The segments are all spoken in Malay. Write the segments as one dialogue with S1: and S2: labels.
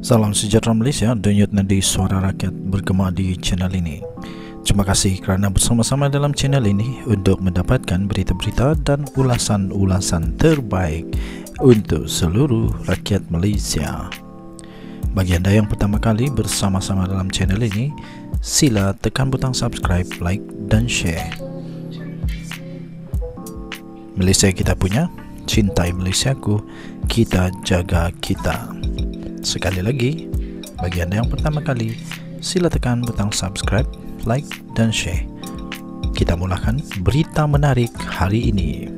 S1: Salam sejahtera Malaysia, denyut nadi suara rakyat bergema di channel ini. Terima kasih kerana bersama-sama dalam channel ini untuk mendapatkan berita-berita dan ulasan-ulasan terbaik untuk seluruh rakyat Malaysia. Bagi anda yang pertama kali bersama-sama dalam channel ini, sila tekan butang subscribe, like dan share. Malaysia kita punya, cintai Malaysiaku, kita jaga kita. Sekali lagi, bagi anda yang pertama kali, sila tekan butang subscribe, like dan share. Kita mulakan berita menarik hari ini.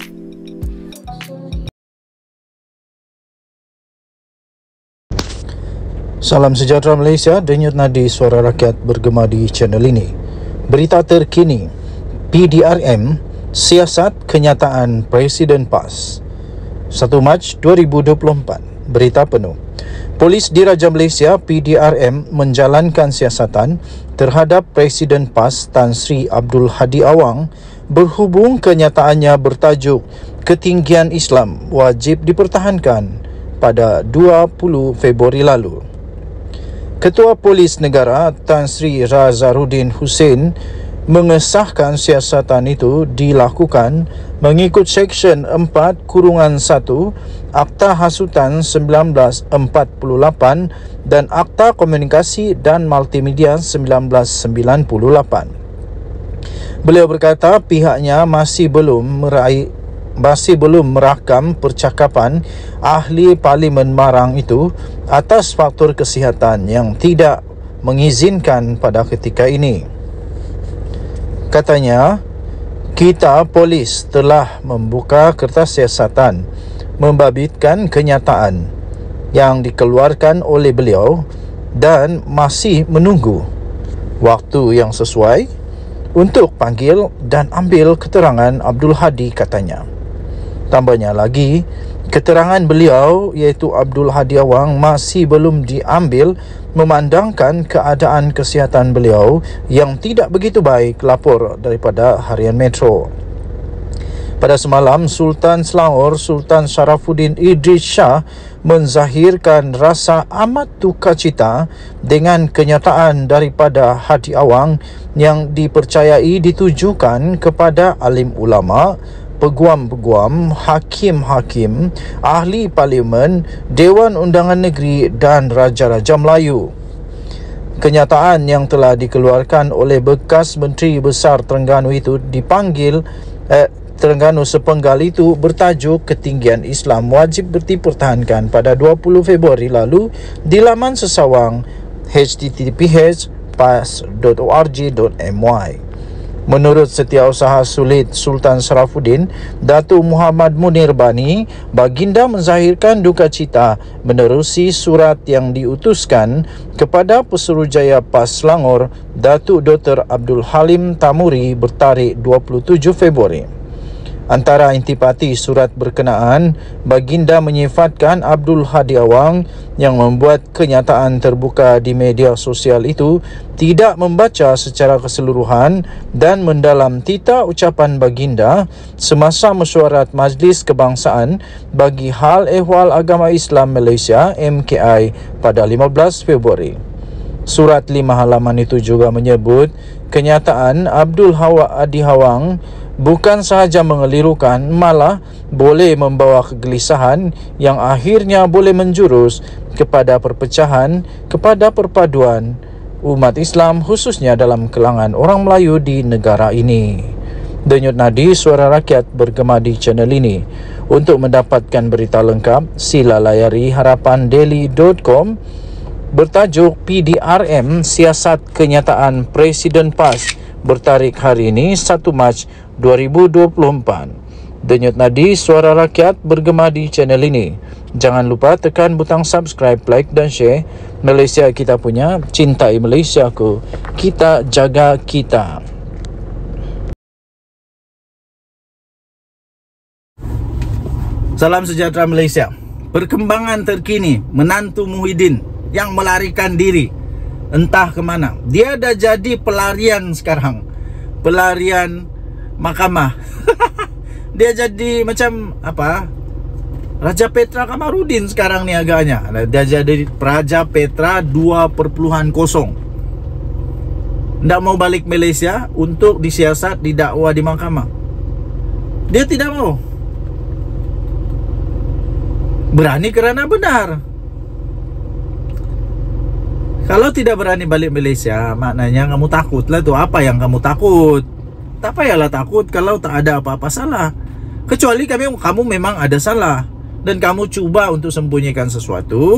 S1: Salam sejahtera Malaysia, denyut nadi suara rakyat bergema di channel ini. Berita terkini, PDRM siasat kenyataan Presiden PAS 1 Mac 2024. Berita penuh. Polis Diraja Malaysia PDRM menjalankan siasatan terhadap Presiden PAS Tan Sri Abdul Hadi Awang berhubung kenyataannya bertajuk Ketinggian Islam Wajib Dipertahankan pada 20 Februari lalu. Ketua Polis Negara Tan Sri Razaruddin Hussein mengesahkan siasatan itu dilakukan mengikut Seksyen 4-1 Akta Hasutan 1948 dan Akta Komunikasi dan Multimedia 1998. Beliau berkata pihaknya masih belum merakam percakapan ahli Parlimen Marang itu atas faktor kesihatan yang tidak mengizinkan pada ketika ini. Katanya, kita polis telah membuka kertas siasatan membabitkan kenyataan yang dikeluarkan oleh beliau dan masih menunggu waktu yang sesuai untuk panggil dan ambil keterangan Abdul Hadi, katanya. Tambahnya lagi, keterangan beliau iaitu Abdul Hadi Awang masih belum diambil memandangkan keadaan kesihatan beliau yang tidak begitu baik, lapor daripada Harian Metro. Pada semalam, Sultan Selangor Sultan Sharafuddin Idris Shah menzahirkan rasa amat duka cita dengan kenyataan daripada Hadi Awang yang dipercayai ditujukan kepada alim ulama, peguam-peguam, hakim-hakim, ahli parlimen, Dewan Undangan Negeri dan Raja-Raja Melayu. Kenyataan yang telah dikeluarkan oleh bekas Menteri Besar Terengganu itu Terengganu sepenggal itu bertajuk Ketinggian Islam Wajib Dipertahankan pada 20 Februari lalu di laman sesawang https://pas.org.my. Menurut Setiausaha Sulit Sultan Sharafuddin, Datuk Muhammad Munir Bani, baginda menzahirkan duka cita menerusi surat yang diutuskan kepada Pesuruhjaya PAS Selangor, Datuk Dr. Abdul Halim Tamuri bertarikh 27 Februari. Antara intipati surat berkenaan, baginda menyifatkan Abdul Hadi Awang yang membuat kenyataan terbuka di media sosial itu tidak membaca secara keseluruhan dan mendalam tita ucapan baginda semasa mesyuarat Majlis Kebangsaan bagi Hal Ehwal Agama Islam Malaysia MKI pada 15 Februari. Surat 5 halaman itu juga menyebut kenyataan Abdul Hadi Awang bukan sahaja mengelirukan, malah boleh membawa kegelisahan yang akhirnya boleh menjurus kepada perpecahan, kepada perpaduan umat Islam khususnya dalam kalangan orang Melayu di negara ini. Denyut nadi suara rakyat bergema di channel ini. Untuk mendapatkan berita lengkap, sila layari harapandaily.com bertajuk PDRM Siasat Kenyataan Presiden PAS bertarikh hari ini 1 Mac 2024. Denyut nadi suara rakyat bergema di channel ini. Jangan lupa tekan butang subscribe, like dan share. Malaysia kita punya, cintai Malaysiaku, kita jaga kita.
S2: Salam sejahtera Malaysia. Perkembangan terkini, menantu Muhyiddin yang melarikan diri entah ke mana. Dia dah jadi pelarian sekarang. Pelarian mahkamah. Dia jadi macam apa? Raja Petra Kamarudin sekarang nih agaknya. Dia jadi Raja Petra 2.0. Nggak mau balik Malaysia untuk disiasat, didakwa di mahkamah. Dia tidak mau. Berani kerana benar. Kalau tidak berani balik Malaysia, maknanya kamu takut lah tuh. Apa yang kamu takut? Tak payahlah takut kalau tak ada apa-apa salah. Kecuali kamu memang ada salah dan kamu cuba untuk sembunyikan sesuatu,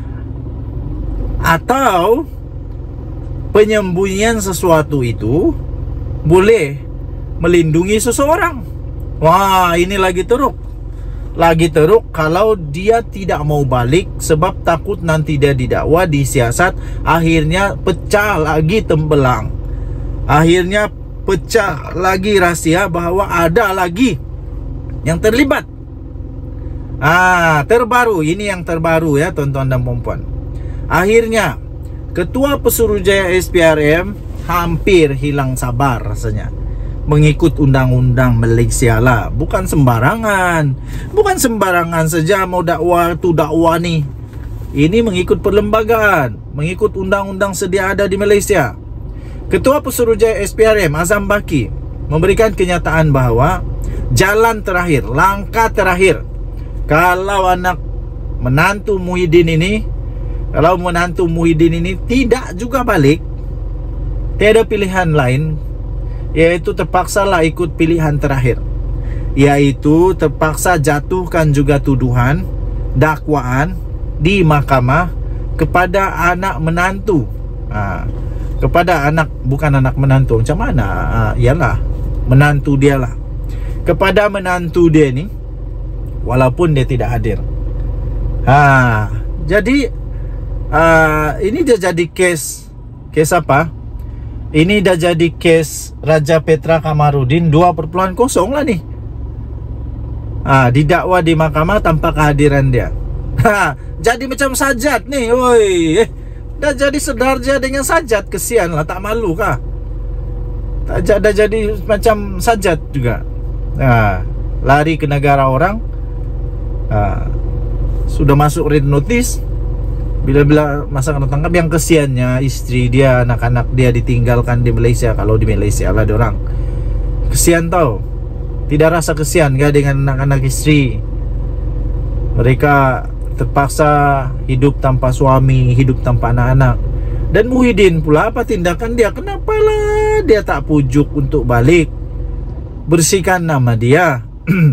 S2: atau penyembunyian sesuatu itu boleh melindungi seseorang. Wah, ini lagi teruk. Lagi teruk kalau dia tidak mau balik sebab takut nanti dia didakwa, disiasat, akhirnya pecah lagi tembelang. Akhirnya pecah lagi rahasia bahwa ada lagi yang terlibat. Terbaru, ini yang terbaru ya tuan-tuan dan puan-puan. Akhirnya Ketua Pesuruhjaya SPRM hampir hilang sabar rasanya mengikut undang-undang Malaysia lah. Bukan sembarangan. Bukan sembarangan saja mau dakwa tu dakwa ni. Ini mengikut perlembagaan, mengikut undang-undang sedia ada di Malaysia. Ketua Pesuruhjaya SPRM Azam Baki memberikan kenyataan bahawa jalan terakhir, langkah terakhir, kalau anak menantu Muhyiddin ini, kalau menantu Muhyiddin ini tidak juga balik, tiada pilihan lain, yaitu terpaksalah ikut pilihan terakhir, yaitu terpaksa jatuhkan juga tuduhan, dakwaan di mahkamah kepada anak menantu. Kepada anak, bukan anak menantu, macam mana? Ialah menantu dia lah. Kepada menantu dia ni, walaupun dia tidak hadir. Jadi ini dia jadi kes apa? Ini dah jadi kes Raja Petra Kamarudin 2.0 lah nih. Didakwa di mahkamah tanpa kehadiran dia. Jadi macam Sajat nih, woi. Dah jadi sedarja dengan Sajat, kesian lah, tak malu kah? Dah jadi macam Sajat juga. Lari ke negara orang. Sudah masuk red notice. Bila-bila masa kena tangkap, yang kesiannya istri dia, anak-anak dia ditinggalkan di Malaysia. Kalau di Malaysia lah diorang, kesian tau. Tidak rasa kesian gak dengan anak-anak istri? Mereka terpaksa hidup tanpa suami, hidup tanpa anak-anak. Dan Muhyiddin pula, apa tindakan dia? Kenapalah dia tak pujuk untuk balik, bersihkan nama dia?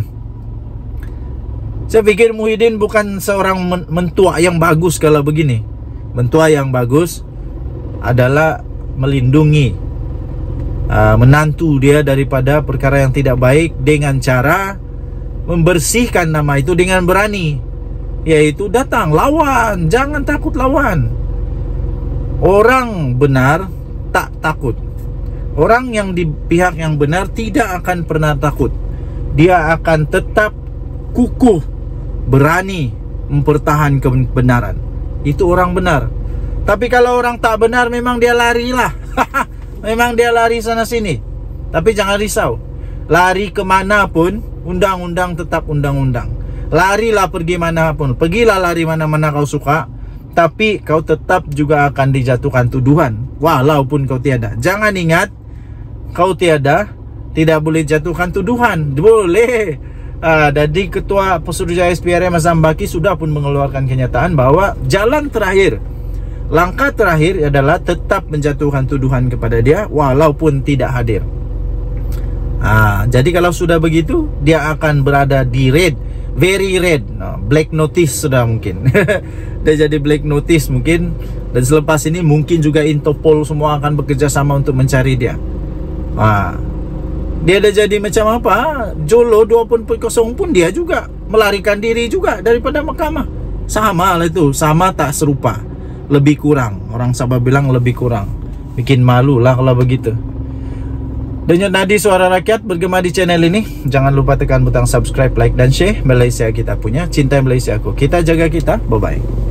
S2: Saya pikir Muhyiddin bukan seorang mentua yang bagus kalau begini. Mentua yang bagus adalah melindungi menantu dia daripada perkara yang tidak baik dengan cara membersihkan nama itu dengan berani, yaitu datang lawan, jangan takut lawan. Orang benar tak takut. Orang yang di pihak yang benar tidak akan pernah takut. Dia akan tetap kukuh, berani mempertahankan kebenaran. Itu orang benar. Tapi kalau orang tak benar, memang dia lari lah. Memang dia lari sana sini. Tapi jangan risau, lari kemana pun, undang-undang tetap undang-undang. Larilah pergi mana pun, pergilah lari mana-mana kau suka, tapi kau tetap juga akan dijatuhkan tuduhan walaupun kau tiada. Jangan ingat, kau tiada, tidak boleh jatuhkan tuduhan. Boleh. Jadi Ketua Pesuruhjaya SPRM Azam Baki sudah pun mengeluarkan kenyataan bahwa jalan terakhir, langkah terakhir adalah tetap menjatuhkan tuduhan kepada dia walaupun tidak hadir. Jadi kalau sudah begitu, dia akan berada di red, very red, black notice sudah mungkin. Dia jadi black notice mungkin. Dan selepas ini mungkin juga Interpol semua akan bekerja sama untuk mencari dia. Dia dah jadi macam apa? Jolo 2.0 pun dia juga melarikan diri juga daripada mahkamah. Sama lah itu, sama tak serupa, lebih kurang. Orang Sabah bilang lebih kurang. Bikin malu lah kalau begitu. Denyut nadi suara rakyat bergema di channel ini. Jangan lupa tekan butang subscribe, like dan share. Malaysia kita punya, cinta Malaysia aku. Kita jaga kita. Bye bye.